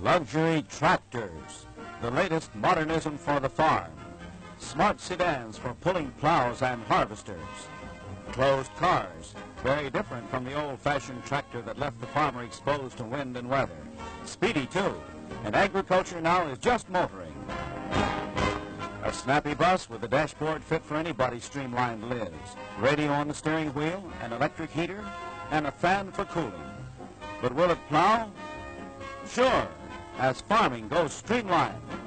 Luxury tractors, the latest modernism for the farm. Smart sedans for pulling plows and harvesters. Closed cars, very different from the old-fashioned tractor that left the farmer exposed to wind and weather. Speedy, too, and agriculture now is just motoring. A snappy bus with a dashboard fit for anybody's streamlined lives. Radio on the steering wheel, an electric heater, and a fan for cooling. But will it plow? Sure, as farming goes streamlined.